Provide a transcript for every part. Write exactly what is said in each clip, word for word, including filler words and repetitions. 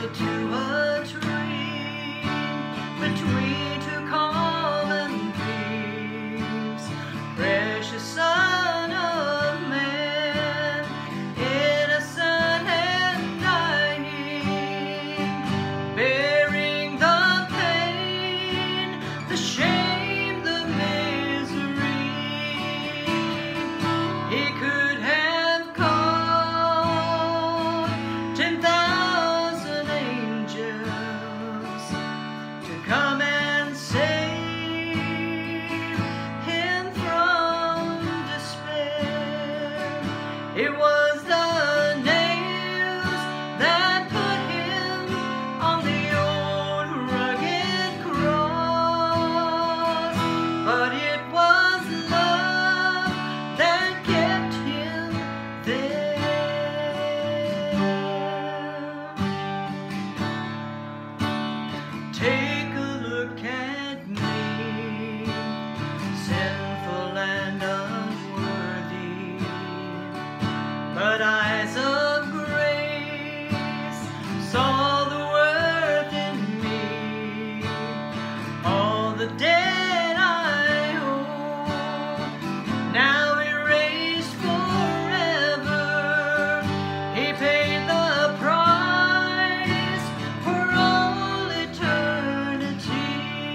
to a tree between two common thieves. Precious Son of Man, innocent and dying, bearing the pain, the shame, the misery. He could have called ten thousand angels to come and save him from despair. It was the nails that put him on the old rugged cross, but it was love that kept him there. Take a look at me, sinful and unworthy, but eyes of grace saw the worth in me. All the debt I owe, now erased forever. He paid the price for all eternity.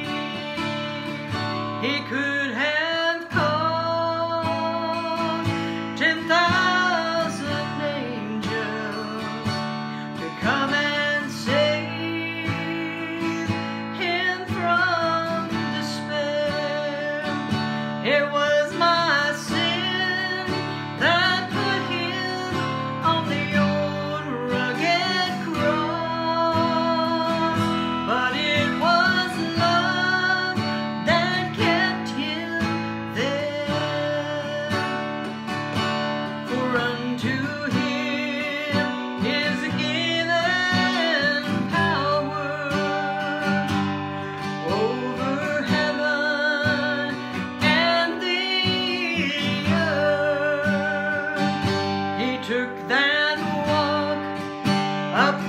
He could have called ten thousand angels to come and save him from despair. It was my sin that put him on the old rugged cross, but it was love that kept him there. For unto him is given power over heaven and the earth. He took that walk up